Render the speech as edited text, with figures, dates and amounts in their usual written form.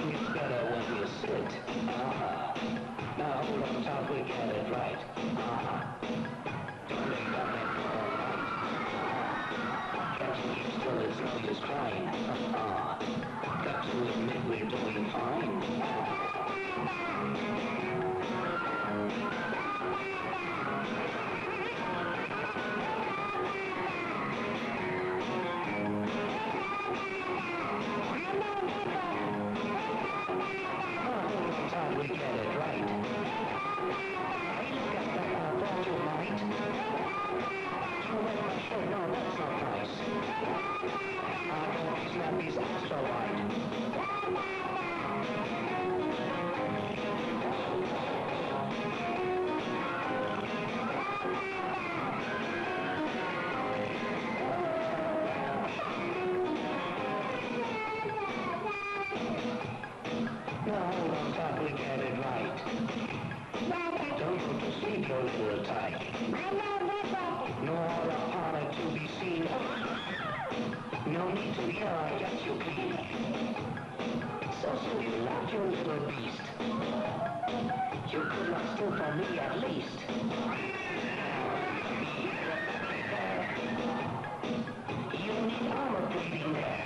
It's better when you sit. Now hold on tight, we get it right. Don't make that man all right. Got to keep still, it's no use crying. Got to admit we're doing fine. We get it right. Hey, look at that, I brought you light. You wet my shirt, no, that's not nice. I want these nappies extra wide. Now hold on tight, we get it right. Don't go to sleep, your little tyke. No other honor to be seen. No need to yell, I guess you clean. So you left your little beast. You could not steal from me at least. You need armor plating there.